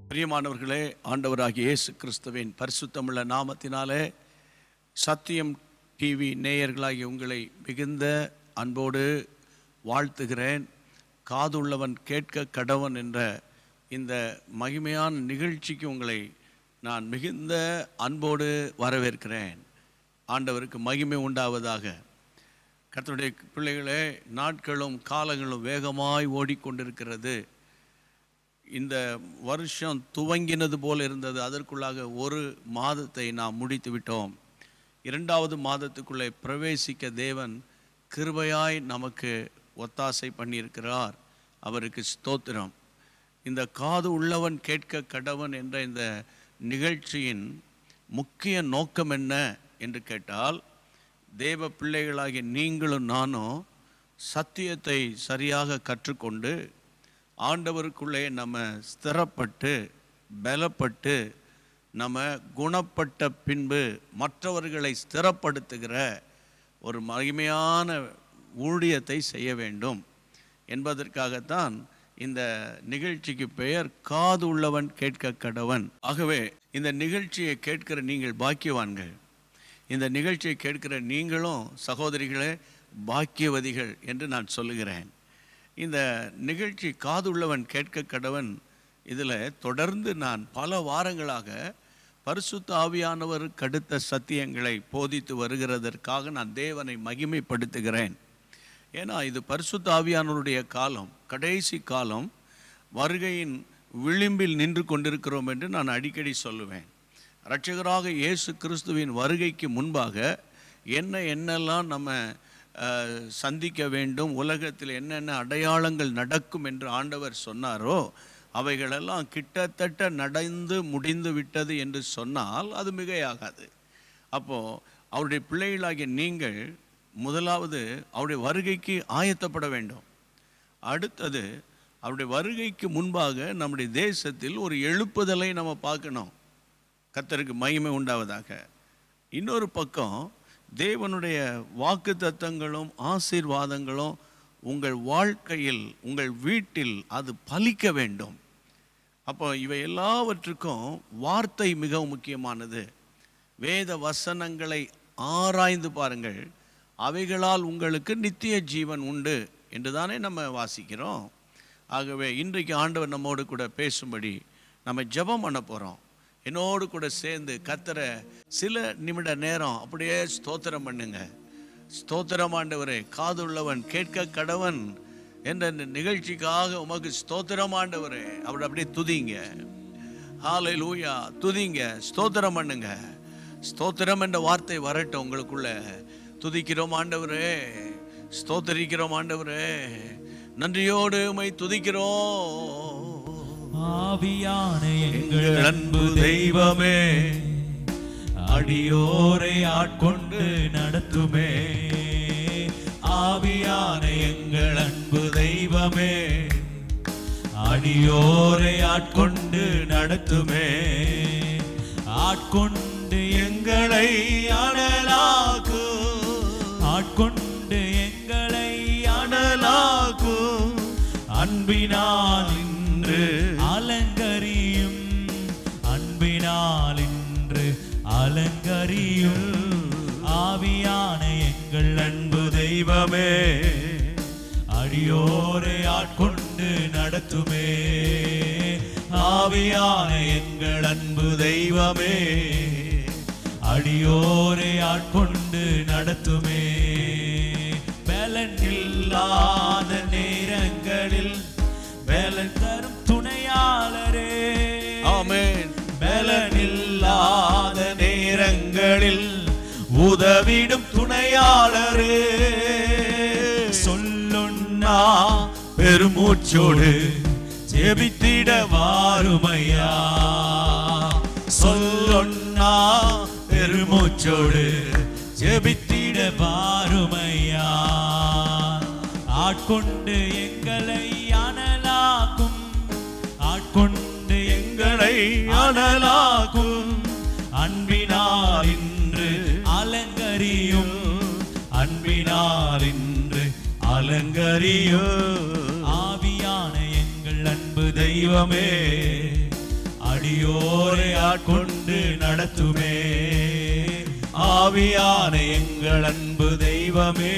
பிரியமானவர்களே, ஆண்டவராகிய இயேசு கிறிஸ்துவின் பரிசுத்தமுள்ள நாமத்தினாலே சத்தியம் டிவி நேயர்களாகிய உங்களை மிகுந்த அன்போடு வாழ்த்துகிறேன். காதுள்ளவன் கேட்க கடவன் என்ற இந்த மகிமையான நிகழ்ச்சிக்கு உங்களை நான் மிகுந்த அன்போடு வரவேற்கிறேன். ஆண்டவருக்கு மகிமை உண்டாவதாக. கர்த்தருடைய பிள்ளைகளே, நாட்களும் காலங்களும் வேகமாய் ஓடிக்கொண்டிருக்கிறது. இந்த வருஷம் துவங்கினது போல் இருந்தது. அதற்குள்ளாக ஒரு மாதத்தை நாம் முடித்து விட்டோம். 2வது மாதத்துக்குள்ளே பிரவேசிக்க தேவன் கிருபையாய் நமக்கு ஒத்தாசை பண்ணியிருக்கிறார். அவருக்கு ஸ்தோத்திரம். இந்த காது உள்ளவன் கேட்க கடவன் என்ற இந்த நிகழ்ச்சியின் முக்கிய நோக்கம் என்ன என்று கேட்டால், தேவ பிள்ளைகளாகிய நீங்களும் நானும் சத்தியத்தை சரியாக கற்றுக்கொண்டு ஆண்டவருக்குள்ளே நம்ம ஸ்திரப்பட்டு பலப்பட்டு நம்ம குணப்பட்ட பின்பு மற்றவர்களை ஸ்திரப்படுத்துகிற ஒரு மகிமையான ஊழியத்தை செய்ய வேண்டும் என்பதற்காகத்தான் இந்த நிகழ்ச்சிக்கு பெயர் காது உள்ளவன் கேட்க கடவன். ஆகவே இந்த நிகழ்ச்சியை கேட்கிற நீங்கள் பாக்கியவான்கள். இந்த நிகழ்ச்சியை கேட்கிற நீங்களும் சகோதரிகளே பாக்கியவதிகள் என்று நான் சொல்லுகிறேன். இந்த நிகழ்ச்சி காதுள்ளவன் கேட்க கடவன், இதில் தொடர்ந்து நான் பல வாரங்களாக பரிசுத்த ஆவியானவருக்கு அடுத்த சத்தியங்களை போதித்து வருகிறதற்காக நான் தேவனை மகிமைப்படுத்துகிறேன். ஏன்னா இது பரிசுத்த ஆவியானவருடைய காலம், கடைசி காலம், வருகையின் விளிம்பில் நின்று கொண்டிருக்கிறோம் என்று நான் அடிக்கடி சொல்லுவேன். இரட்சகராக இயேசு கிறிஸ்துவின் வருகைக்கு முன்பாக என்னெல்லாம் நம்ம சந்திக்க வேண்டும், உலகத்தில் என்னென்ன அடையாளங்கள் நடக்கும் என்று ஆண்டவர் சொன்னாரோ அவைகளெல்லாம் கிட்டத்தட்ட நடந்து முடிந்து விட்டது என்று சொன்னால் அது மிகையாகாது. அப்போது அவருடைய பிள்ளைகளாகிய நீங்கள் முதலாவது அவருடைய வருகைக்கு ஆயத்தப்பட வேண்டும். அடுத்தது அவருடைய வருகைக்கு முன்பாக நம்முடைய தேசத்தில் ஒரு எழுப்புதலை நம்ம பார்க்கணும். கர்த்தருக்கு மகிமை உண்டாவதாக. இன்னொரு பக்கம் தேவனுடைய வாக்குத்தத்தங்களும் ஆசீர்வாதங்களும் உங்கள் வாழ்க்கையில், உங்கள் வீட்டில் அது பலிக்க வேண்டும். அப்போ இவை எல்லாவற்றுக்கும் வார்த்தை மிகவும் முக்கியமானது. வேத வசனங்களை ஆராய்ந்து பாருங்கள், அவைகளால் உங்களுக்கு நித்திய ஜீவன் உண்டு என்று தானே நம்ம வாசிக்கிறோம். ஆகவே இன்றைக்கு ஆண்டவர் நம்மோடு கூட பேசும்படி நம்ம ஜெபம் பண்ண போகிறோம். என்னோடு கூட சேர்ந்து கர்த்தரை சில நிமிட நேரம் அப்படியே ஸ்தோத்திரம் பண்ணுங்க. ஸ்தோத்திரம் ஆண்டவரே, காதுள்ளவன் கேட்க கடவன் என்ற நிகழ்ச்சிக்காக உமக்கு ஸ்தோத்திரம் ஆண்டவரே. அப்படி அப்படியே துதிங்க. ஹல்லேலூயா, துதிங்க, ஸ்தோத்திரம் பண்ணுங்க. ஸ்தோத்திரம் என்ற வார்த்தை வரட்டும் உங்களுக்குள்ள. துதிக்கிறோம் ஆண்டவரே, ஸ்தோத்தரிக்கிறோம் ஆண்டவரே, நன்றியோடு உம்மை துதிக்கிறோம். ஆவியான எங்கள் அன்பு தெய்வமே, அடியோரை ஆட்கொண்டு நடத்துமே. ஆவியான எங்கள் அன்பு தெய்வமே, அடியோரை ஆட்கொண்டு நடத்துமே. ஆட்கொண்டு எங்களை அனலாக்கு, ஆட்கொண்டு எங்களை அனலாக்கு. அன்பினால் இன்று அலங்கரியும், அன்பினால் இன்று அலங்கரியும். ஆவியான எங்கள் அன்பு தெய்வமே, அடியோரை ஆட்கொண்டு நடத்துமே. ஆவியான எங்கள் அன்பு தெய்வமே, அடியோரை ஆட்கொண்டு நடத்துமே. பலன் இல்லாத நேரங்களில் பலன் தரும் துணையாளரே. ஆமென். பலன் இல்லாத நேரங்களில் உதவிடும் துணையாளரே. சொல்லுன்னா பெருமூச்சோடு ஜெபித்திட வாருமையா. சொல்லுன்னா பெருமூச்சோடு ஜெபித்திட வாருமையா. ஆட்கொண்டு எங்களை அனலாக்கும், ஆட்கொண்டு எங்களை அனலாக்கும். அன்பினால் இன்று அலங்கரியும், அன்பினால் இன்று அலங்கரியும். ஆவியான எங்கள் அன்பு தெய்வமே, அடியோரை ஆட்கொண்டு நடத்துமே. ஆவியான எங்கள் அன்பு தெய்வமே,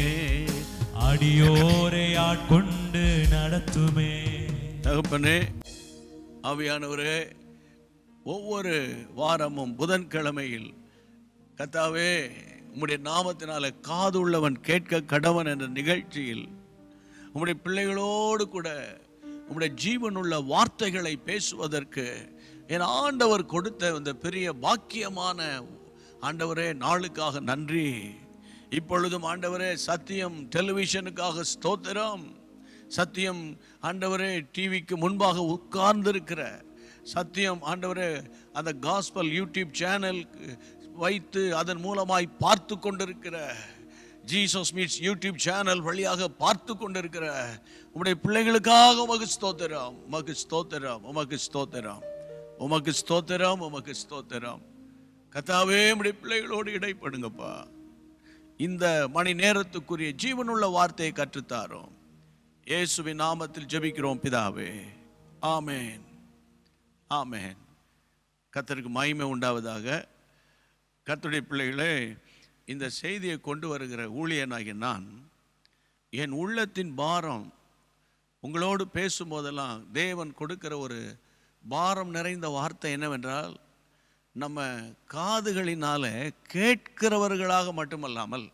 அடியோரை ஆட்கொண்டு நடத்துமே. தகப்பனே, ஆவியானவரே, ஒவ்வொரு வாரமும் புதன்கிழமையில் கர்த்தாவே உம்முடைய நாமத்தினால காது உள்ளவன் கேட்க கடவன் என்ற நிகழ்ச்சியில் உம்முடைய பிள்ளைகளோடு கூட உம்முடைய ஜீவனுள்ள வார்த்தைகளை பேசுவதற்கு என் ஆண்டவர் கொடுத்த இந்த பெரிய பாக்கியமான ஆண்டவரே நாளுக்காக நன்றி. இப்பொழுதும் ஆண்டவரே சத்தியம் டெலிவிஷனுக்காக ஸ்தோத்திரம். சத்தியம் ஆண்டவரே டிவிக்கு முன்பாக உட்கார்ந்திருக்கிற சத்தியம் ஆண்டவரே அந்த காஸ்பல் யூடியூப் சேனல் வைத்து அதன் மூலமாய் பார்த்து கொண்டிருக்கிற ஜீசஸ் மீட்ஸ் யூடியூப் சேனல் வழியாக பார்த்து கொண்டிருக்கிற உம்முடைய பிள்ளைகளுக்காக உமக்கு ஸ்தோத்திரம், உமக்கு ஸ்தோத்திரம், உமக்கு ஸ்தோத்திரம், உமக்கு ஸ்தோத்திரம், உமக்கு ஸ்தோத்திரம். கர்த்தாவே உம்முடைய பிள்ளைகளோடு இடைப்படுங்கப்பா. இந்த மணி நேரத்துக்குரிய ஜீவனுள்ள வார்த்தையை கற்றுத்தாரோம். இயேசுவின் நாமத்தில் ஜெபிக்கிறோம் பிதாவே, ஆமென், ஆமென். கர்த்தருக்கு மகிமை உண்டாவதாக. கர்த்தருடைய பிள்ளைகளே, இந்த செய்தியை கொண்டு வருகிற ஊழியனாகிய நான் என் உள்ளத்தின் பாரம் உங்களோடு பேசும்போதெல்லாம் தேவன் கொடுக்கிற ஒரு பாரம் நிறைந்த வார்த்தை என்னவென்றால், நம்ம காதுகளினால கேட்கிறவர்களாக மட்டுமல்லாமல்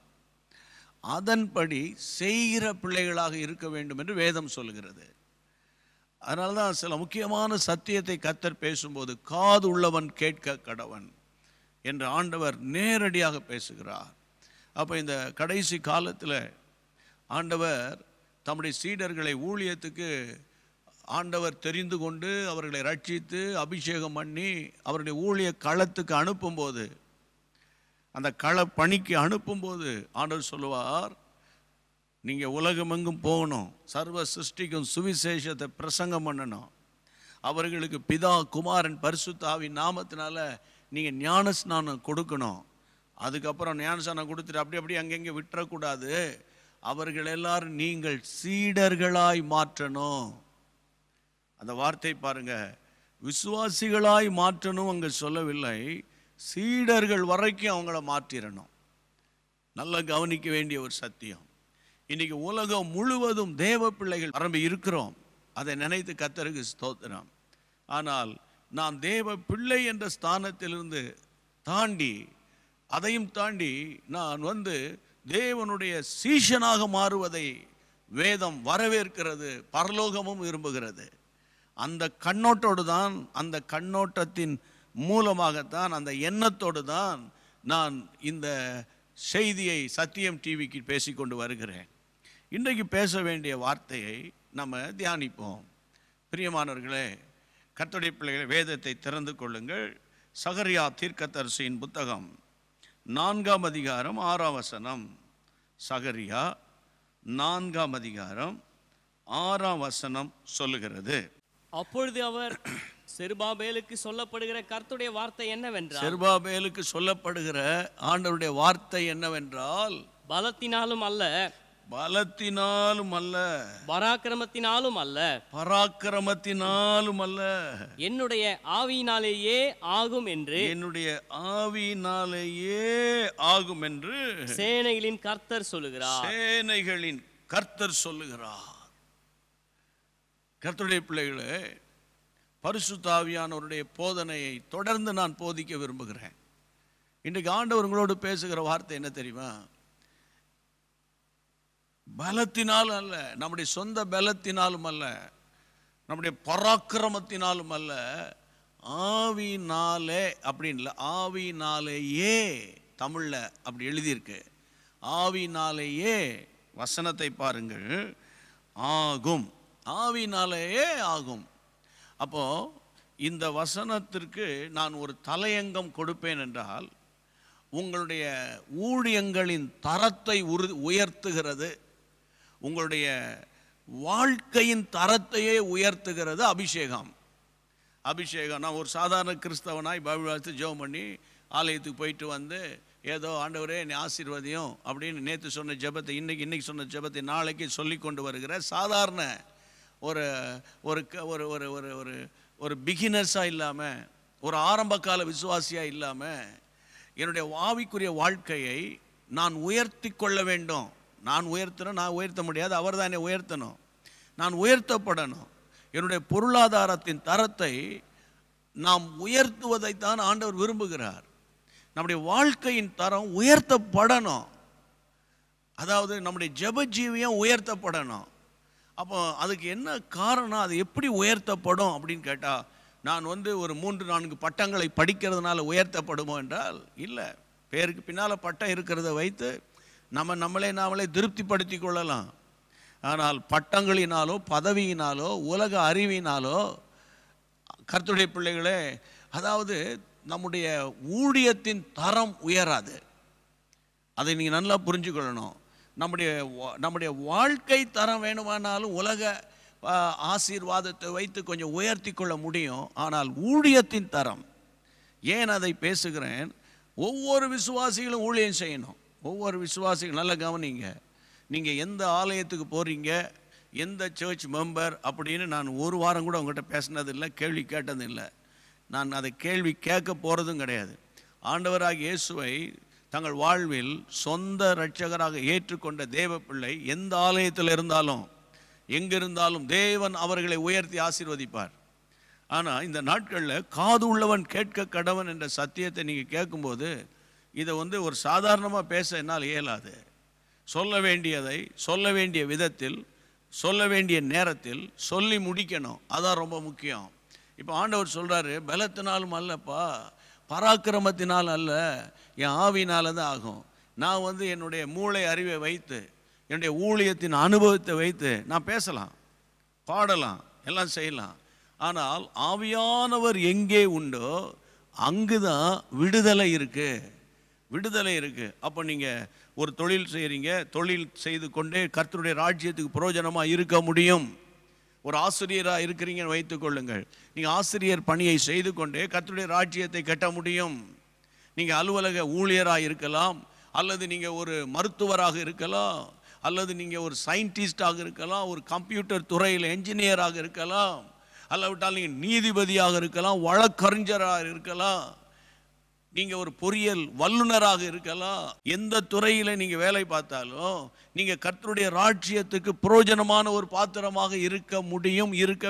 அதன்படி செய்கிற பிள்ளைகளாக இருக்க வேண்டும் என்று வேதம் சொல்கிறது. அதனால தான் சில முக்கியமான சத்தியத்தை கர்த்தர் பேசும்போது காது உள்ளவன் கேட்க கடவன் என்று ஆண்டவர் நேரடியாக பேசுகிறார். அப்போ இந்த கடைசி காலத்தில் ஆண்டவர் தம்முடைய சீடர்களை ஊழியத்துக்கு ஆண்டவர் தெரிந்து கொண்டு அவர்களை ரட்சித்து அபிஷேகம் பண்ணி அவருடைய ஊழிய களத்துக்கு அனுப்பும்போது, அந்த கள பணிக்கு அனுப்பும்போது ஆண்டவர் சொல்லுவார், நீங்கள் உலகமெங்கும் போகணும், சர்வ சிருஷ்டிக்கும் சுவிசேஷத்தை பிரசங்கம் பண்ணணும், அவர்களுக்கு பிதா குமாரன் பரிசுத்த ஆவியின் நாமத்தினால நீங்கள் ஞானஸ்நானம் கொடுக்கணும். அதுக்கப்புறம் ஞானஸ்நானம் கொடுத்துட்டு அப்படி அங்கங்கே விட்டுறக்கூடாது, அவர்கள் எல்லாரும் நீங்கள் சீடர்களாய் மாற்றணும். அந்த வார்த்தை பாருங்க, விசுவாசிகளாய் மாற்றணும் அங்கே சொல்லவில்லை, சீடர்கள் வரைக்கும் அவங்கள மாற்றிடணும். நல்லா கவனிக்க வேண்டிய ஒரு சத்தியம். இன்னைக்கு உலகம் முழுவதும் தேவ பிள்ளைகள் நிரம்பி இருக்கிறோம், அதை நினைத்து கர்த்தருக்கு ஸ்தோத்திரம். ஆனால் நாம் தேவ பிள்ளை என்ற ஸ்தானத்திலிருந்து தாண்டி, அதையும் தாண்டி நான் தேவனுடைய சீஷனாக மாறுவதை வேதம் வரவேற்கிறது, பரலோகமும் விரும்புகிறது. அந்த கண்ணோட்டோடு தான், அந்த கண்ணோட்டத்தின் மூலமாகத்தான், அந்த எண்ணத்தோடு தான் நான் இந்த செய்தியை சத்தியம் டிவிக்கு பேசிக்கொண்டு வருகிறேன். இன்றைக்கு பேச வேண்டிய வார்த்தையை நம்ம தியானிப்போம். பிரியமானவர்களே, கர்த்தருடைய பிள்ளைகளை வேதத்தை திறந்து கொள்ளுங்கள். சகரியா தீர்க்கதரிசியின் புத்தகம் 4ஆம் அதிகாரம் 6ஆம் வசனம். சகரியா 4ஆம் அதிகாரம் 6ஆம் வசனம் சொல்லுகிறது, அப்பொழுது அவர் செருபாபேலுக்கு சொல்லப்படுகிற கர்த்தருடைய வார்த்தை என்னவென்றால், செருபாபேலுக்கு சொல்லப்படுகிற ஆண்டவருடைய வார்த்தை என்னவென்றால், பலத்தினாலும் அல்ல, பலத்தினாலும் அல்ல, பராக்கிரமத்தினாலும் அல்ல, பராக்கிரமத்தினாலும் அல்ல, என்னுடைய ஆவியினாலேயே ஆகும் என்று, என்னுடைய ஆவியினாலேயே ஆகும் என்று சேனைகளின் கர்த்தர் சொல்லுகிறார். சேனைகளின் கர்த்தர் சொல்லுகிறார். கர்த்தருடைய பிள்ளைகளே, பரிசுத்த ஆவியானவருடைய போதனையை தொடர்ந்து நான் போதிக்க விரும்புகிறேன். இன்றைக்கு ஆண்டவர் உங்களோடு பேசுகிற வார்த்தை என்ன தெரியுமா? பலத்தினாலும் அல்ல, நம்முடைய சொந்த பலத்தினாலும் அல்ல, நம்முடைய பராக்கிரமத்தினாலும் அல்ல, ஆவினாலே அப்படின்னு இல்லை, ஆவினாலேயே தமிழில் அப்படி எழுதியிருக்கு. ஆவினாலேயே, வசனத்தை பாருங்கள், ஆகும், ஆவினாலேயே ஆகும். அப்போ இந்த வசனத்திற்கு நான் ஒரு தலையங்கம் கொடுப்பேன் என்றால், உங்களுடைய ஊழியங்களின் தரத்தை உயர்த்துகிறது, உங்களுடைய வாழ்க்கையின் தரத்தையே உயர்த்துகிறது அபிஷேகம். அபிஷேகம், நான் ஒரு சாதாரண கிறிஸ்தவனாய் பைபிள் வாசித்து ஜெபம் பண்ணி ஆலயத்துக்கு போயிட்டு ஏதோ ஆண்டவரே என்னை ஆசீர்வதியும் அப்படின்னு நேற்று சொன்ன ஜெபத்தை இன்னைக்கு சொன்ன ஜெபத்தை நாளைக்கு சொல்லி கொண்டு வருகிற சாதாரண ஒரு ஒரு ஒரு ஒரு ஒரு ஒரு பிகினர்ஸாக இல்லாமல், ஒரு ஆரம்பகால விசுவாசியாக இல்லாமல், என்னுடைய ஆவிக்குரிய வாழ்க்கையை நான் உயர்த்தி கொள்ள வேண்டும். நான் உயர்த்த முடியாது, அவர் தான் என்னை உயர்த்தணும். நான் உயர்த்தப்படணும். என்னுடைய பொருளாதாரத்தின் தரத்தை நாம் உயர்த்துவதைத்தான் ஆண்டவர் விரும்புகிறார். நம்முடைய வாழ்க்கையின் தரம் உயர்த்தப்படணும். அதாவது நம்முடைய ஜெப ஜீவியம் உயர்த்தப்படணும். அப்போ அதுக்கு என்ன காரணம், அது எப்படி உயர்த்தப்படும் அப்படின்னு கேட்டால், நான் ஒரு 3-4 பட்டங்களை படிக்கிறதுனால உயர்த்தப்படுமோ என்றால் இல்லை. பேருக்கு பின்னால் பட்டம் இருக்கிறத வைத்து நாமளே திருப்திப்படுத்தி கொள்ளலாம். ஆனால் பட்டங்களினாலோ பதவியினாலோ உலக அறிவினாலோ கர்த்தருடைய பிள்ளைகளே, அதாவது நம்முடைய ஊழியத்தின் தரம் உயராது. அதை நீங்கள் நல்லா புரிஞ்சுக்கொள்ளணும். நம்முடைய வாழ்க்கை தரம் வேணுமானாலும் உலக ஆசீர்வாதத்தை வைத்து கொஞ்சம் உயர்த்தி கொள்ள முடியும். ஆனால் ஊழியத்தின் தரம், ஏன் அதை பேசுகிறேன், ஒவ்வொரு விசுவாசிகளும் ஊழியம் செய்யணும். ஒவ்வொரு விசுவாசிகளும் நல்லா கவனிங்க. நீங்கள் எந்த ஆலயத்துக்கு போகிறீங்க, எந்த சர்ச் மெம்பர் அப்படின்னு நான் ஒரு வாரம் கூட உங்கள்கிட்ட பேசினதில்லை, கேள்வி கேட்டதில்லை. நான் அதை கேள்வி கேட்க போகிறதும் கிடையாது. ஆண்டவராக இயேசுவை தங்கள் வாழ்வில் சொந்த இரட்சகராக ஏற்றுக்கொண்ட தேவ பிள்ளை எந்த ஆலயத்தில் இருந்தாலும் எங்கிருந்தாலும் தேவன் அவர்களை உயர்த்தி ஆசீர்வதிப்பார். ஆனால் இந்த நாட்களில் காது உள்ளவன் கேட்க கடவன் என்ற சத்தியத்தை நீங்கள் கேட்கும்போது இதை ஒரு சாதாரணமாக பேச என்னால் இயலாது. சொல்ல வேண்டியதை சொல்ல வேண்டிய விதத்தில், சொல்ல வேண்டிய நேரத்தில் சொல்லி முடிக்கணும். அதான் ரொம்ப முக்கியம். இப்போ ஆண்டவர் சொல்கிறாரு, பலத்தினாலும் அல்லப்பா, பராக்கிரமத்தினால் அல்ல, என் ஆவினால தான் ஆகும். நான் என்னுடைய மூளை அறிவை வைத்து, என்னுடைய ஊழியத்தின் அனுபவத்தை வைத்து நான் பேசலாம், பாடலாம், எல்லாம் செய்யலாம். ஆனால் ஆவியானவர் எங்கே உண்டோ அங்குதான் விடுதலை இருக்கு, விடுதலை இருக்கு. அப்போ நீங்கள் ஒரு தொழில் செய்கிறீங்க, தொழில் செய்து கொண்டே கர்த்தருடைய ராஜ்யத்துக்கு பிரயோஜனமாக இருக்க முடியும். ஒரு ஆசிரியராக இருக்கிறீங்கன்னு வைத்துக்கொள்ளுங்கள், நீங்கள் ஆசிரியர் பணியை செய்து கொண்டே கர்த்தருடைய ராஜ்யத்தை கட்ட முடியும். நீங்கள் அலுவலக ஊழியராக இருக்கலாம், அல்லது நீங்கள் ஒரு மருத்துவராக இருக்கலாம், அல்லது நீங்கள் ஒரு சயின்டிஸ்டாக இருக்கலாம், ஒரு கம்ப்யூட்டர் துறையில் என்ஜினியராக இருக்கலாம், அல்லாவிட்டால் நீங்கள் நீதிபதியாக இருக்கலாம், வழக்கறிஞராக இருக்கலாம், நீங்கள் ஒரு பொறியியல் வல்லுநராக இருக்கலாம். எந்த துறையில் நீங்கள் வேலை பார்த்தாலும் நீங்கள் கர்த்தருடைய ராஜ்யத்துக்கு பிரயோஜனமான ஒரு பாத்திரமாக இருக்க முடியும், இருக்க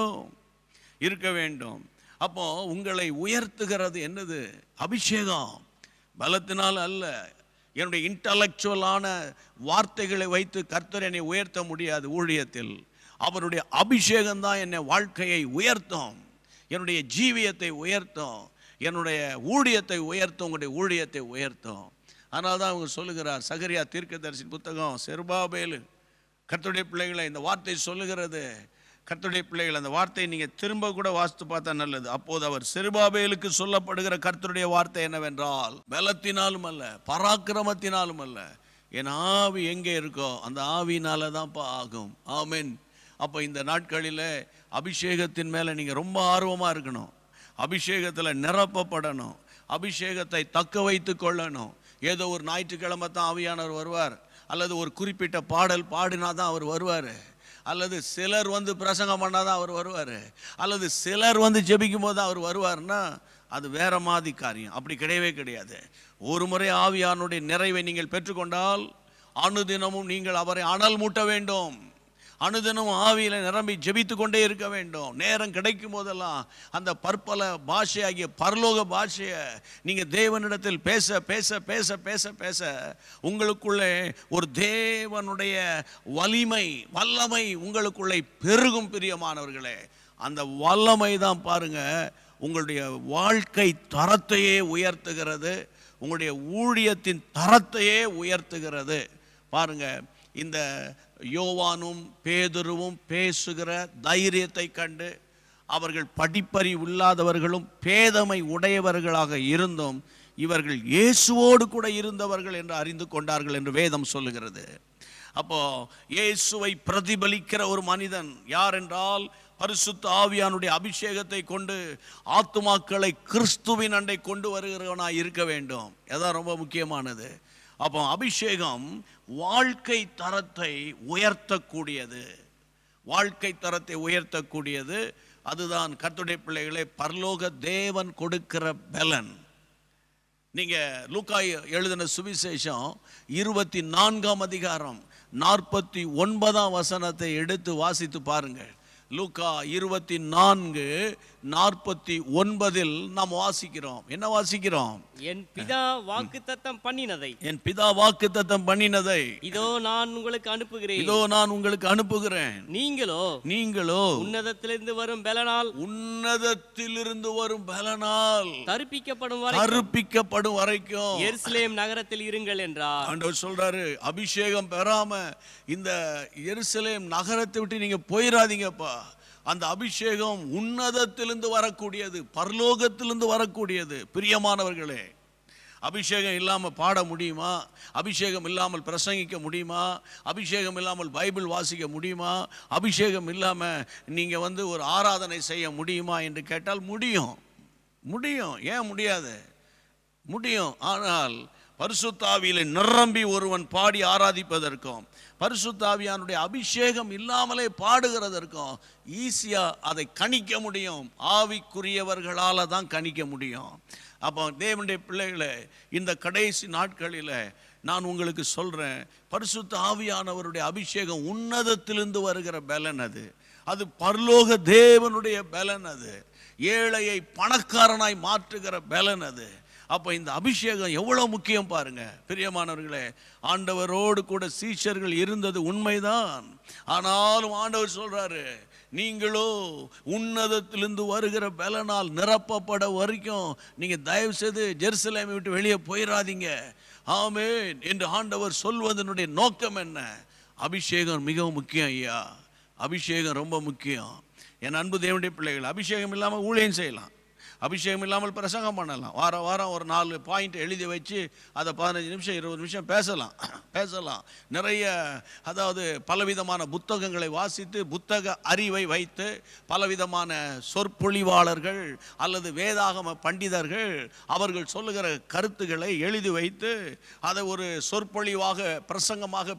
வேண்டும். அப்போ உங்களை உயர்த்துகிறது என்னது? அபிஷேகம். பலத்தினால் அல்ல, என்னுடைய இன்டலெக்சுவலான வார்த்தைகளை வைத்து கர்த்தர் என்னை உயர்த்த முடியாது. ஊழியத்தில் அவருடைய அபிஷேகம் தான் என்னை வாழ்க்கையை உயர்த்தும், என்னுடைய ஜீவியத்தை உயர்த்தும், என்னுடைய ஊழியத்தை உயர்த்தும், உங்களுடைய ஊழியத்தை உயர்த்தும். அதனால தான் அவங்க சொல்லுகிறார், சகரியா தீர்க்கதரிசியின் புத்தகம், செருபாபேலு கர்த்தருடைய பிள்ளைகளை இந்த வார்த்தை சொல்லுகிறது. கர்த்தருடைய பிள்ளைகள், அந்த வார்த்தையை நீங்கள் திரும்ப கூட வாசித்து பார்த்தா நல்லது. அப்போது அவர் செருபாபேலுக்கு சொல்லப்படுகிற கர்த்தருடைய வார்த்தை என்னவென்றால், பலத்தினாலும் அல்ல, பராக்கிரமத்தினாலும் அல்ல, என் ஆவி எங்கே இருக்கோ அந்த ஆவினால தான்ப்பா ஆகும். ஆமென். அப்போ இந்த நாட்களில் அபிஷேகத்தின் மேலே நீங்கள் ரொம்ப ஆர்வமாக இருக்கணும், அபிஷேகத்தில் நிரப்பப்படணும், அபிஷேகத்தை தக்க வைத்து கொள்ளணும். ஏதோ ஒரு ஞாயிற்றுக்கிழமை தான் ஆவியானவர் வருவார், அல்லது ஒரு குறிப்பிட்ட பாடல் பாடினா தான் அவர் வருவார், அல்லது சிலர் பிரசங்கம் பண்ணால் தான் அவர் வருவார், அல்லது சிலர் ஜெபிக்கும் போது தான் அவர் வருவார்னா அது வேற மாதிரி காரியம். அப்படி கிடையவே கிடையாது. ஒரு முறை ஆவியானுடைய நிறைவை நீங்கள் பெற்றுக்கொண்டால் அனுதினமும் நீங்கள் அவரை அனல் மூட்ட வேண்டும். அனுதினமும் ஆவியில் நிரம்பி ஜெபித்து கொண்டே இருக்க வேண்டும். நேரம் கிடைக்கும் போதெல்லாம் அந்த பற்பல பாஷையாகிய பரலோக பாஷையை நீங்கள் தேவனிடத்தில் பேச பேச பேச பேச பேச உங்களுக்குள்ளே ஒரு தேவனுடைய வல்லமை உங்களுக்குள்ளே பெருகும். பிரியமானவர்களே, அந்த வல்லமை தான் பாருங்க உங்களுடைய வாழ்க்கை தரத்தையே உயர்த்துகிறது, உங்களுடைய ஊழியத்தின் தரத்தையே உயர்த்துகிறது. பாருங்க, இந்த யோவானும் பேதுருவும் பேசுகிற தைரியத்தை கண்டு அவர்கள் படிப்பறிவு இல்லாதவர்களும் பேதமை உடையவர்களாக இருந்தும் இவர்கள் இயேசுவோடு கூட இருந்தவர்கள் என்று அறிந்து கொண்டார்கள் என்று வேதம் சொல்லுகிறது. அப்போ இயேசுவை பிரதிபலிக்கிற ஒரு மனிதன் யார் என்றால், பரிசுத்த ஆவியானுடைய அபிஷேகத்தை கொண்டு ஆத்துமாக்களை கிறிஸ்துவின் அண்டை கொண்டு வருகிறவனாய் இருக்க வேண்டும். அதான் ரொம்ப முக்கியமானது. அப்போ அபிஷேகம் வாழ்க்கை தரத்தை உயர்த்தக்கூடியது, வாழ்க்கை தரத்தை உயர்த்தக்கூடியது. அதுதான் கர்த்தருடைய பிள்ளைகளே பரலோக தேவன் கொடுக்கிற பலன். நீங்க லூக்கா எழுதின சுவிசேஷம் 24ஆம் அதிகாரம் 49ஆம் வசனத்தை எடுத்து வாசித்து பாருங்கள். லூக்கா 24:49 நாம் வாசிக்கிறோம். என்ன வாசிக்கிறோம்? என் பிதா வாக்குத்தத்தம் பண்ணினதை, என் பிதா வாக்குத்தத்தம் பண்ணினதை இதோ நான் உங்களுக்கு அனுப்புகிறேன், இதோ நான் உங்களுக்கு அனுப்புகிறேன். நீங்களோ உன்னதத்திலிருந்து வரும் பலனால், உன்னதத்திலிருந்து வரும் பலனால் தரிப்பிக்கப்படும் வரைக்கும் எருசலேம் நகரத்தில் இருங்கள் என்றார். ஆண்டவர் சொல்றாரு, அபிஷேகம் பெறாம இந்த எருசலேம் நகரத்தை விட்டு நீங்க போயிடாதீங்கப்பா. அந்த அபிஷேகம் உன்னதத்திலிருந்து வரக்கூடியது, பரலோகத்திலிருந்து வரக்கூடியது. பிரியமானவர்களே, அபிஷேகம் இல்லாமல் பாட முடியுமா? அபிஷேகம் இல்லாமல் பிரசங்கிக்க முடியுமா? அபிஷேகம் இல்லாமல் பைபிள் வாசிக்க முடியுமா? அபிஷேகம் இல்லாமல் நீங்கள் ஒரு ஆராதனை செய்ய முடியுமா என்று கேட்டால் முடியும். ஏன் முடியாது? முடியும். ஆனால் பரிசுத்த ஆவியிலே நிரம்பி ஒருவன் பாடி ஆராதிப்பதற்கும், பரிசுத்த ஆவியானுடைய அபிஷேகம் இல்லாமலே பாடுகிறதற்கும் ஈஸியா அதை கணிக்க முடியும். ஆவிக்குரியவர்களால தான் கணிக்க முடியும். அப்போ தேவனுடைய பிள்ளைகளே, இந்த கடைசி நாட்களில் நான் உங்களுக்கு சொல்றேன், பரிசுத்த ஆவியானவருடைய அபிஷேகம் உன்னதத்திலிருந்து வருகிற பலன். அது பரலோக தேவனுடைய பலன். அது ஏழையை பணக்காரனாய் மாற்றுகிற பலன். அது அப்போ இந்த அபிஷேகம் எவ்வளோ முக்கியம் பாருங்க. பிரியமானவர்களே, ஆண்டவரோடு கூட சீஷர்கள் இருந்தது உண்மைதான். ஆனாலும் ஆண்டவர் சொல்றாரு, நீங்களோ உன்னதத்திலிருந்து வருகிற பலனால் நிரப்பப்பட வரைக்கும் நீங்க தயவு செய்து ஜெருசலேமை விட்டு வெளியே போயிடாதீங்க. ஆமென் என்று ஆண்டவர் சொல்வதனுடைய நோக்கம் என்ன? அபிஷேகம் மிகவும் முக்கியம் ஐயா. அபிஷேகம் ரொம்ப முக்கியம். என் அன்பு தேவனுடைய பிள்ளைகள், அபிஷேகம் இல்லாமல் ஊழியம் செய்யலாம், அபிஷேகம் இல்லாமல் பிரசங்கம் பண்ணலாம். வாரம் ஒரு 4 பாயிண்ட் எழுதி வச்சு அதை 15 நிமிஷம் 20 நிமிஷம் பேசலாம். நிறைய பலவிதமான புத்தகங்களை வாசித்து, புத்தக அறிவை வைத்து, பலவிதமான சொற்பொழிவாளர்கள் அல்லது வேதாகம பண்டிதர்கள் அவர்கள் சொல்லுகிற கருத்துக்களை எழுதி வைத்து அதை ஒரு சொற்பொழிவாக பிரசங்கமாக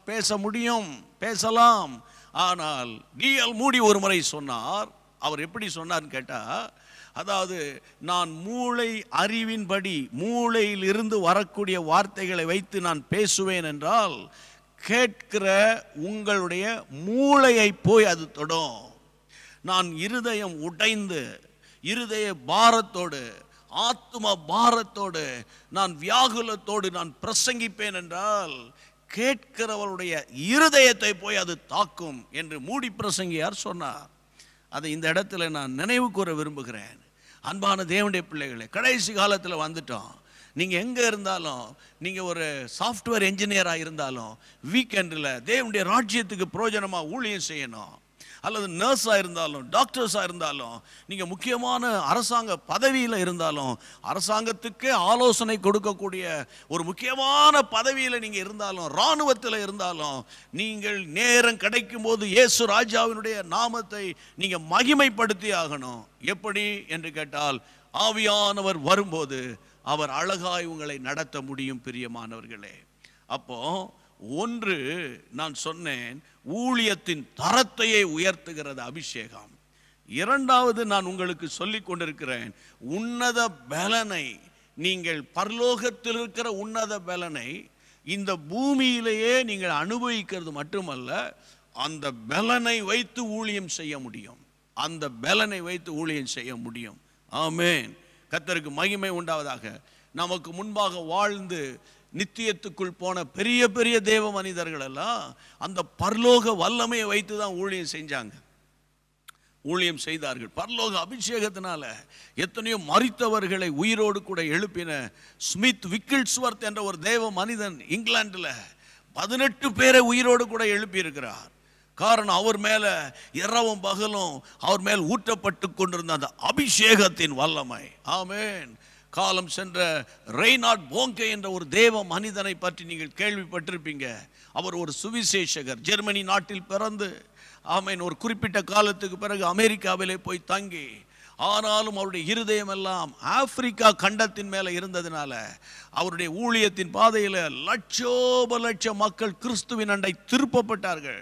பேசலாம். ஆனால் டிஎல் மூடி ஒரு முறை சொன்னார். அவர் எப்படி சொன்னார்னு கேட்டால், நான் மூளை அறிவின்படி மூளையில் இருந்து வரக்கூடிய வார்த்தைகளை வைத்து நான் பேசுவேன் என்றால் கேட்கிற உங்களுடைய மூளையை போய் அது தொடும். நான் இருதயம் உடைந்து, இருதய பாரத்தோடு, ஆத்தும பாரத்தோடு, நான் வியாகுலத்தோடு நான் பிரசங்கிப்பேன் என்றால் கேட்கிறவருடைய இருதயத்தை போய் அது தாக்கும் என்று மூடி பிரசங்கியார் சொன்னார். அதை இந்த இடத்துல நான் நினைவு கூற விரும்புகிறேன். அன்பான தேவனுடைய பிள்ளைகளே, கடைசி காலத்தில் வந்துட்டோம். நீங்கள் எங்கே இருந்தாலும், நீங்கள் ஒரு சாஃப்ட்வேர் என்ஜினியராக இருந்தாலும் வீக்கெண்டில் தேவனுடைய ராஜ்யத்துக்கு பிரயோஜனமாக ஊழியம் செய்யணும். அல்லது நர்ஸாக இருந்தாலும், டாக்டர்ஸாக இருந்தாலும், நீங்கள் முக்கியமான அரசாங்க பதவியில் இருந்தாலும், அரசாங்கத்துக்கே ஆலோசனை கொடுக்கக்கூடிய ஒரு முக்கியமான பதவியில் நீங்கள் இருந்தாலும், இராணுவத்தில் இருந்தாலும், நீங்கள் நேரம் கிடைக்கும் போது இயேசு ராஜாவினுடைய நாமத்தை நீங்கள் மகிமைப்படுத்தி ஆகணும். எப்படி என்று கேட்டால், ஆவியானவர் வரும்போது அவர் அழகாய் உங்களை நடத்த முடியும். பிரியமானவர்களே, அப்போ ஒன்று நான் சொன்னேன், ஊழியத்தின் தரத்தையே உயர்த்துகிறது அபிஷேகம். இரண்டாவது நான் உங்களுக்கு சொல்லிக் கொண்டிருக்கிறேன், உன்னத பலனை, நீங்கள் பரலோகத்தில் இருக்கிற உன்னத பலனை இந்த பூமியிலேயே நீங்கள் அனுபவிக்கிறது மட்டுமல்ல, அந்த பலனை வைத்து ஊழியம் செய்ய முடியும். அந்த பலனை வைத்து ஊழியம் செய்ய முடியும். ஆமென். கர்த்தருக்கு மகிமை உண்டாவதாக. நமக்கு முன்பாக வாழ்ந்து நித்தியத்துக்குள் போன பெரிய பெரிய தேவ மனிதர்கள் எல்லாம் அந்த பரலோக வல்லமையை வைத்து தான் ஊழியம் செய்தார்கள். பரலோக அபிஷேகத்தினால எத்தனையோ மரித்தவர்களை உயிரோடு கூட எழுப்பின ஸ்மித் விக்கில்ஸ்வர்த் என்ற ஒரு தேவ மனிதன் இங்கிலாந்தில் 18 பேரை உயிரோடு கூட எழுப்பி இருக்கிறார். காரணம், அவர் மேல இரவும் பகலும் அவர் மேல் ஊற்றப்பட்டு கொண்டிருந்த அந்த அபிஷேகத்தின் வல்லமை. ஆமென். காலம் சென்ற ரெய்னார்ட் போங்கே என்ற ஒரு தேவ மனிதனை பற்றி நீங்கள் கேள்விப்பட்டிருப்பீங்க. அவர் ஒரு சுவிசேஷகர். ஜெர்மனி நாட்டில் பிறந்து, ஆமென், ஒரு குறிப்பிட்ட காலத்துக்கு பிறகு அமெரிக்காவிலே போய் தங்கி, ஆனாலும் அவருடைய இருதயம் எல்லாம் ஆப்பிரிக்கா கண்டத்தின் மேலே இருந்ததுனால அவருடைய ஊழியத்தின் பாதையில் லட்சோப லட்சம் மக்கள் கிறிஸ்துவின் அண்டை திருப்பப்பட்டார்கள்.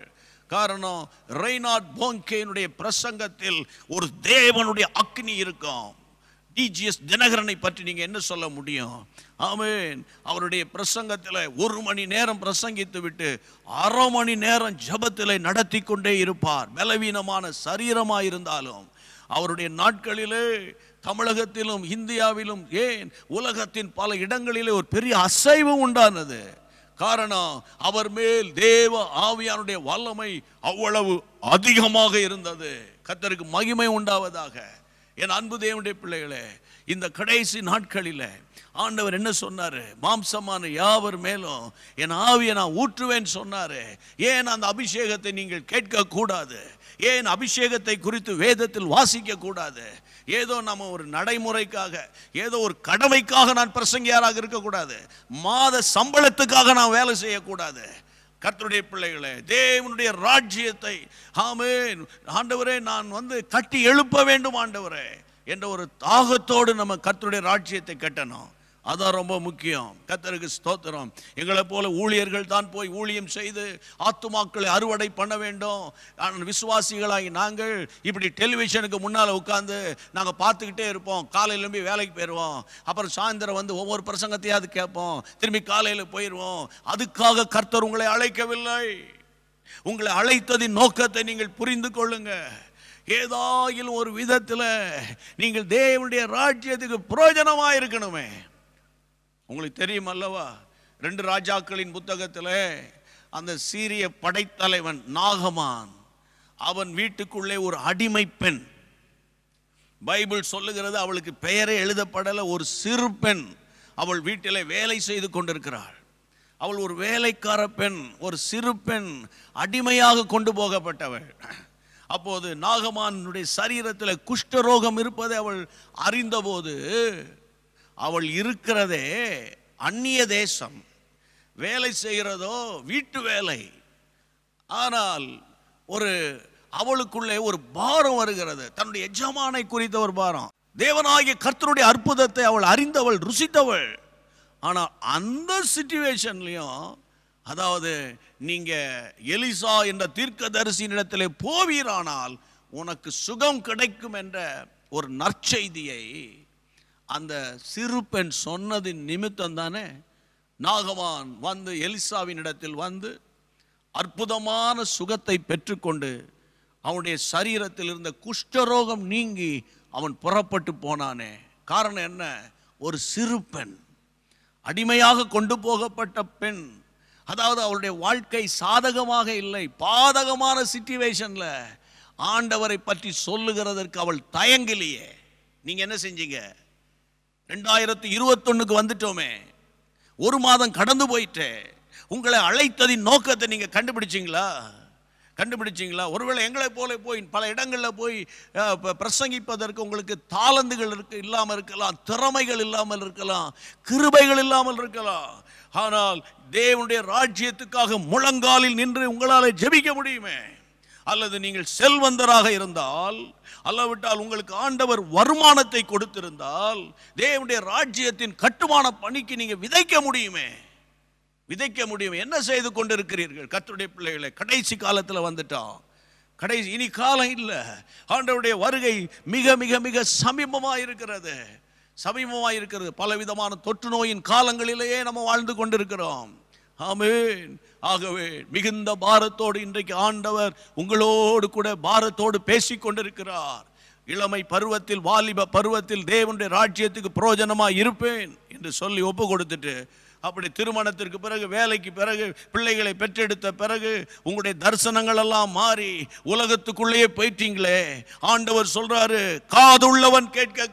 காரணம், ரெய்னார்ட் போங்கேனுடைய பிரசங்கத்தில் ஒரு தேவனுடைய அக்னி இருக்கும். டிஜிஎஸ் தினகரனை பற்றி நீங்க என்ன சொல்ல முடியும்? ஆமென். அவருடைய பிரசங்கத்தில் 1 மணி நேரம் பிரசங்கித்து விட்டு 1/2 மணி நேரம் ஜெபத்திலே நடத்தி கொண்டே இருப்பார். பலவீனமான சரீரமாக இருந்தாலும் அவருடைய நாட்களிலே தமிழகத்திலும் இந்தியாவிலும் ஏன் உலகத்தின் பல இடங்களிலே ஒரு பெரிய அசைவு உண்டானது. காரணம், அவர் மேல் தேவ ஆவியானுடைய வல்லமை அவ்வளவு அதிகமாக இருந்தது. கர்த்தருக்கு மகிமை உண்டாவதாக. என் அன்பு தேவனுடைய பிள்ளைகளே, இந்த கடைசி நாட்களில் ஆண்டவர் என்ன சொன்னாரு? மாம்சமான யாவர் மேலும் என் ஆவியை நான் ஊற்றுவேன் சொன்னாரு. ஏன் அந்த அபிஷேகத்தை நீங்கள் கேட்க கூடாது? ஏன் அபிஷேகத்தை குறித்து வேதத்தில் வாசிக்க கூடாது? ஏதோ நம்ம ஒரு நடைமுறைக்காக, ஏதோ ஒரு கடமைக்காக நான் பிரசங்கியாராக இருக்கக்கூடாது. மாத சம்பளத்துக்காக நான் வேலை செய்யக்கூடாது. கர்த்தருடைய பிள்ளைகளே, தேவனுடைய ராஜ்யத்தை ஆமென் ஆண்டவரே நான் கட்டி எழுப்ப வேண்டும் ஆண்டவரே என்ற ஒரு தாகத்தோடு நம்ம கர்த்தருடைய ராஜ்யத்தை கட்டணும். அதான் ரொம்ப முக்கியம். கர்த்தருக்கு ஸ்தோத்திரம். எங்களை போல ஊழியர்கள் தான் போய் ஊழியம் செய்து ஆத்துமாக்களை அறுவடை பண்ண வேண்டும். விசுவாசிகளாகி நாங்கள் இப்படி டெலிவிஷனுக்கு முன்னால் உட்கார்ந்து நாங்கள் பார்த்துக்கிட்டே இருப்போம். காலையில் எழும்பி வேலைக்கு போயிடுவோம், அப்புறம் சாயந்தரம் ஒவ்வொரு பிரசங்கத்தையாவது கேட்போம், திரும்பி காலையில் போயிடுவோம். அதுக்காக கர்த்தர் உங்களை அழைக்கவில்லை. உங்களை அழைத்ததின் நோக்கத்தை நீங்கள் புரிந்து கொள்ளுங்க. ஏதாயிலும் ஒரு விதத்தில் நீங்கள் தேவனுடைய ராஜ்யத்துக்கு பிரயோஜனமாக இருக்கணுமே. உங்களுக்கு தெரியும் அல்லவா, 2 ராஜாக்களின் புத்தகத்தில் அந்த சீரிய படைத்தலைவன் நாகமான், அவன் வீட்டுக்குள்ளே ஒரு அடிமை பெண், பைபிள் சொல்லுகிறது அவளுக்கு பெயரே எழுதப்படலை, ஒரு சிறு பெண் அவள் வீட்டிலே வேலை செய்து கொண்டிருக்கிறாள். அவள் ஒரு வேலைக்கார பெண், ஒரு சிறு பெண், அடிமையாக கொண்டு போகப்பட்டவள். அப்போது நாகமானுடைய சரீரத்தில் குஷ்டரோகம் இருப்பதை அவள் அறிந்தபோது, அவள் இருக்கிறதே அந்நிய தேசம், வேலை செய்கிறதோ வீட்டு வேலை, ஆனால் அவளுக்குள்ளே ஒரு பாரம் வருகிறது, தன்னுடைய எஜமானை குறித்த ஒரு பாரம். தேவனாகிய கர்த்தருடைய அற்புதத்தை அவள் அறிந்தவள், ருசித்தவள். ஆனால் அந்த சிச்சுவேஷன்லையும், அதாவது நீங்க எலிசா என்ற தீர்க்கதரிசியினிடத்திலே போவீரானால் உனக்கு சுகம் கிடைக்கும் என்ற ஒரு நற்செய்தியை அந்த சிறு பெண் சொன்னதின் நிமித்தம் தானே நாகமான் எலிசாவின் இடத்தில் அற்புதமான சுகத்தை பெற்றுக்கொண்டு அவனுடைய சரீரத்தில் இருந்த குஷ்டரோகம் நீங்கி அவன் புறப்பட்டு போனானே. காரணம் என்ன? ஒரு சிறு பெண், அடிமையாக கொண்டு போகப்பட்ட பெண். அதாவது அவளுடைய வாழ்க்கை சாதகமாக இல்லை, பாதகமான சிச்சுவேஷன்ல ஆண்டவரை பற்றி சொல்லுகிறதற்கு அவள் தயங்கலையே. நீங்க என்ன செஞ்சீங்க? 2021க்கு வந்துட்டோமே, 1 மாதம் கடந்து போயிட்டு உங்களை அழைத்ததின் நோக்கத்தை நீங்க கண்டுபிடிச்சிங்களா? ஒருவேளை எங்களை போல போய் பல இடங்களில் போய் பிரசங்கிப்பதற்கு உங்களுக்கு தாளந்துகள் இல்லாமல் இருக்கலாம், திறமைகள் இல்லாமல் இருக்கலாம், கிருபைகள் இல்லாமல் இருக்கலாம். ஆனால் தேவனுடைய ராஜ்யத்துக்காக முழங்காலில் நின்று உங்களால் ஜெபிக்க முடியுமே? அல்லது நீங்கள் செல்வந்தராக இருந்தால், அல்லவிட்டால் உங்களுக்கு ஆண்டவர் வருமானத்தை கொடுத்திருந்தால், தேவனுடைய ராஜ்யத்தின் கட்டுமான பணிக்கு நீங்க விதைக்க முடியுமே? என்ன செய்து கொண்டிருக்கிறீர்கள் கர்த்தருடைய பிள்ளைகளை? கடைசி காலத்தில் வந்துட்டோம். இனி காலம் இல்லை. ஆண்டவருடைய வருகை மிக மிக மிக சமீபமாக இருக்கிறது. பலவிதமான தொற்று நோயின் காலங்களிலேயே நம்ம வாழ்ந்து கொண்டிருக்கிறோம். ஆமென். ஆகவே மிகுந்த பாரத்தோடு இன்றைக்கு ஆண்டவர் உங்களோடு கூட பாரத்தோடு பேசிக் கொண்டிருக்கிறார். இளமை பருவத்தில், வாலிப பருவத்தில் தேவனுடைய ராஜ்யத்துக்கு பிரயோஜனமாக இருப்பேன் என்று சொல்லி ஒப்பு கொடுத்துட்டு, அப்படி திருமணத்திற்கு பிறகு, வேலைக்கு பிறகு, பிள்ளைகளை பெற்றெடுத்த பிறகு உங்களுடைய தரிசனங்கள் எல்லாம் மாறி உலகத்துக்குள்ளேயே போயிட்டீங்களே. ஆண்டவர் சொல்றாரு, காதுள்ளவன்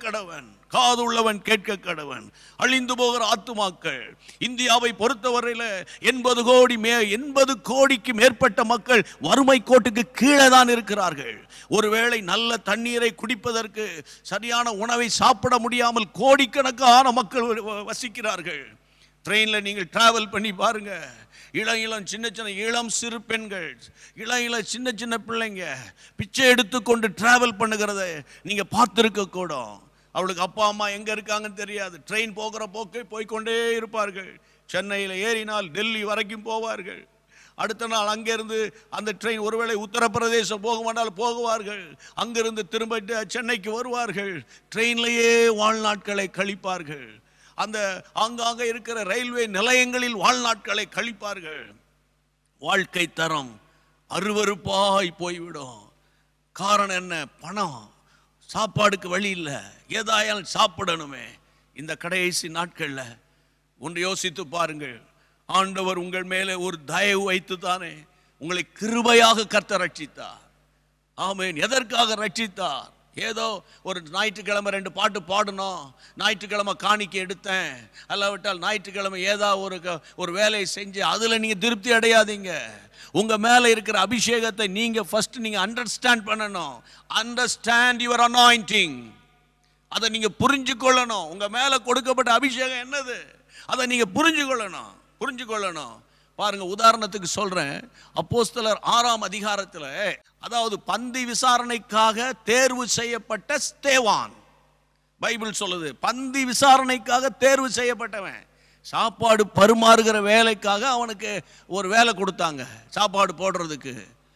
கேட்க கடவன். அழிந்து போகிற ஆத்துமாக்கள் இந்தியாவை பொறுத்தவரையில் 80 கோடிக்கு மேற்பட்ட மக்கள் வறுமை கோட்டுக்கு கீழே தான் இருக்கிறார்கள். ஒருவேளை நல்ல தண்ணீரை குடிப்பதற்கு, சரியான உணவை சாப்பிட முடியாமல் கோடிக்கணக்கான மக்கள் வசிக்கிறார்கள். ட்ரெயினில் நீங்கள் டிராவல் பண்ணி பாருங்க, இளம் சிறு பெண்கள், சின்ன சின்ன பிள்ளைங்க பிச்சை எடுத்துக்கொண்டு டிராவல் பண்ணுகிறத நீங்க பார்த்துருக்க கூடும். அவளுக்கு அப்பா அம்மா எங்க இருக்காங்கன்னு தெரியாது. ட்ரெயின் போகிற போக்கை போய்கொண்டே இருப்பார்கள். சென்னையில் ஏறினால் டெல்லி வரைக்கும் போவார்கள். அடுத்த நாள் அங்கிருந்து அந்த ட்ரெயின் ஒருவேளை உத்தரப்பிரதேசம் போகுமானால் போகுவார்கள், அங்கிருந்து திரும்ப சென்னைக்கு வருவார்கள், ட்ரெயின்லேயே வாழ்நாட்களை கழிப்பார்கள், அந்த ஆங்காங்க இருக்கிற ரயில்வே நிலையங்களில் வாழ்நாட்களை கழிப்பார்கள். வாழ்க்கை தரம் அருவருப்பாய் போய்விடும். காரணம் என்ன? பணம். சாப்பாடுக்கு வழி இல்லை, ஏதாயாலும் சாப்பிடணுமே. இந்த கடைசி நாட்களில் ஒன்று யோசித்து பாருங்கள். ஆண்டவர் உங்கள் மேலே ஒரு தயவு வைத்து தானே உங்களை கிருபையாக கர்த்தர் ரட்சித்தார். ஆமென். எதற்காக ரட்சித்தார்? ஏதோ ஒரு ஞாயிற்றுக்கிழமை 2 பாட்டு பாடணும், ஞாயிற்றுக்கிழமை காணிக்கை எடுத்தேன், அல்லாவிட்டால் ஞாயிற்றுக்கிழமை ஏதாவது ஒரு வேலையை செஞ்சு அதில் நீங்கள் திருப்தி அடையாதீங்க. உங்கள் மேலே இருக்கிற அபிஷேகத்தை நீங்கள் ஃபர்ஸ்ட் நீங்கள் அண்டர்ஸ்டாண்ட் பண்ணணும். Understand your anointing. அதை நீங்கள் புரிஞ்சு கொள்ளணும். உங்கள் மேலே கொடுக்கப்பட்ட அபிஷேகம் என்னது அதை நீங்கள் புரிஞ்சுக்கொள்ளணும். பாருங்க, உதாரணத்துக்கு சொல்றேன். அப்போஸ்தலர் 6ஆம் அதிகாரத்தில், அதாவது பந்தி விசாரணைக்காக தேர்வு செய்யப்பட்ட ஸ்தேவான், பைபிள் சொல்லுது பந்தி விசாரணைக்காக தேர்வு செய்யப்பட்டவன். சாப்பாடு பரிமாறுகிற வேலைக்காக அவனுக்கு ஒரு வேலை கொடுத்தாங்க, சாப்பாடு போடுறதுக்கு.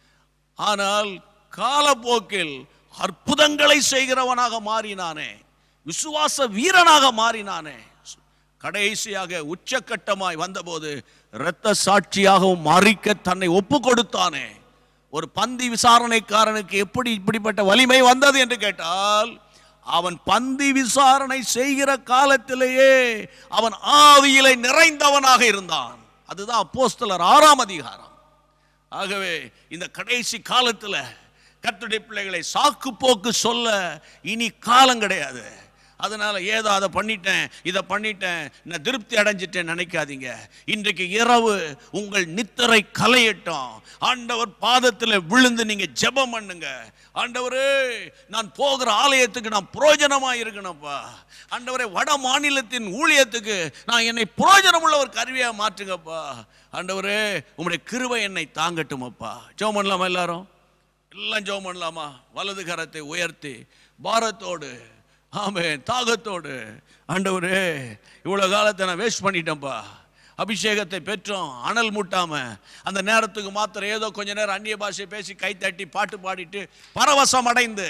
ஆனால் காலப்போக்கில் அற்புதங்களை செய்கிறவனாக மாறினானே, விசுவாச வீரனாக மாறினானே. கடைசியாக உச்சக்கட்டமாய் வந்தபோது இரத்த சாட்சியாகவும் மறிக்க தன்னை ஒப்பு கொடுத்தானே. ஒரு பந்தி விசாரணைக்காரனுக்கு எப்படி இப்படிப்பட்ட வலிமை வந்தது என்று கேட்டால், அவன் பந்தி விசாரணை செய்கிற காலத்திலேயே அவன் ஆவியிலே நிறைந்தவனாக இருந்தான். அதுதான் அப்போஸ்தலர் 6ஆம் அதிகாரம். ஆகவே இந்த கடைசி காலத்தில் கர்த்தருடைய பிள்ளைகளை சாக்கு போக்கு சொல்ல இனி காலம் கிடையாது. அதனால ஏதோ அதை பண்ணிட்டேன், இதை பண்ணிட்டேன், நான் திருப்தி அடைஞ்சிட்டேன் நினைக்காதீங்க. இன்றைக்கு இரவு உங்கள் நித்திரை கலையட்டும். ஆண்டவர் பாதத்தில் விழுந்து நீங்க ஜெபம் பண்ணுங்க. ஆண்டவரே, நான் போகிற ஆலயத்துக்கு நான் பிரயோஜனமா இருக்கணும்ப்பா. ஆண்டவரே, வட மாநிலத்தின் ஊழியத்துக்கு நான் என்னை பிரயோஜனம் உள்ள ஒரு கருவியா மாற்றுங்கப்பா. ஆண்டவரே, உங்களுடைய கிருபை என்னை தாங்கட்டும் அப்பா. ஜெபம் பண்ணலாமா? எல்லாம் ஜெபம் பண்ணலாமா? வலது கரத்தை உயர்த்தி பாரத்தோடு, ஆமென், தாகத்தோடு, ஆண்டவரே, இவ்வளோ காலத்தை நான் வேஸ்ட் பண்ணிட்டேன்ப்பா. அபிஷேகத்தை பெற்றோம், அனல் மூட்டாம அந்த நேரத்துக்கு மாத்திரம் ஏதோ கொஞ்ச நேரம் அந்நிய பாஷை பேசி கைத்தட்டி பாட்டு பாடிட்டு பரவசம்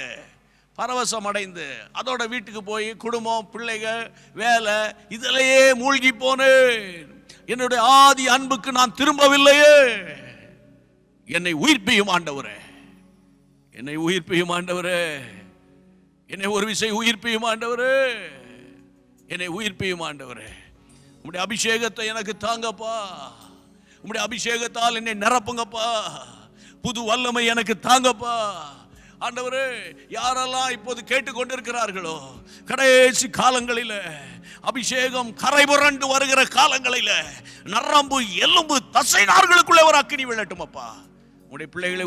அடைந்து அதோட வீட்டுக்கு போய் குடும்பம், பிள்ளைகள், வேலை இதிலேயே மூழ்கி போனேன். என்னுடைய ஆதி அன்புக்கு நான் திரும்பவில்லையே. என்னை உயிர்ப்பியும் ஆண்டவரே, என்னை உயிர்ப்பியும் ஆண்டவரே, என்னை ஒரு விசை உயிர்ப்பியும் ஆண்டவரே, என்னை உயிர்ப்பியும் ஆண்டவரே. உம்முடைய அபிஷேகத்தை எனக்கு தாங்கப்பா. உம்முடைய அபிஷேகத்தால் என்னை நிரப்புங்கப்பா. புது வல்லமை எனக்கு தாங்கப்பா. ஆண்டவரே, யாரெல்லாம் இப்போது கேட்டுக்கொண்டிருக்கிறார்களோ, கடைசி காலங்களில் அபிஷேகம் கரை புரண்டு வருகிற காலங்களில் நரம்பு எலும்பு தசை நார்களுக்குள்ளே ஒரு அக்கினி விழட்டும் அப்பா. உம்முடைய பிள்ளைகளை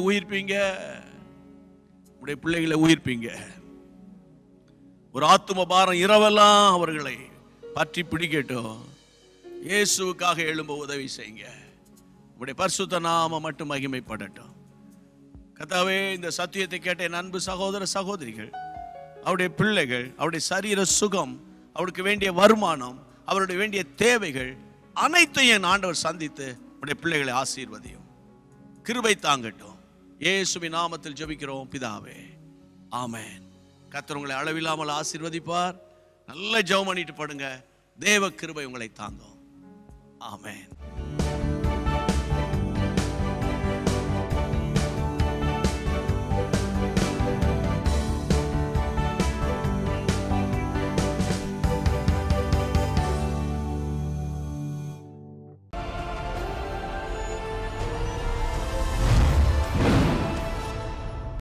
உயிர்ப்பீங்க. ஒரு ஆத்தும பாரம் இரவெல்லாம் அவர்களை பற்றி பிடிக்கட்டும். இயேசுவுக்காக எழும்ப உதவி செய்யுங்க. உங்களுடைய பரிசுத்த நாமம் மட்டும் மகிமைப்படட்டும். கர்த்தாவே, இந்த சத்தியத்தை கேட்ட என் அன்பு சகோதர சகோதரிகள், அவருடைய பிள்ளைகள், அவருடைய சரீர சுகம், அவருக்கு வேண்டிய வருமானம், அவருடைய வேண்டிய தேவைகள் அனைத்தையும் என் ஆண்டவர் சந்தித்து உடைய பிள்ளைகளை ஆசீர்வதியும். கிருபை தாங்கட்டும். இயேசுவின் நாமத்தில் ஜெபிக்கிறோம் பிதாவே, ஆமென். கர்த்தர் உங்களை அளவில்லாமல் ஆசீர்வதிப்பார். நல்ல ஜெபம் பண்ணிட்டு படுங்க. தேவ கிருபை உங்களை தாங்கும். ஆமென்.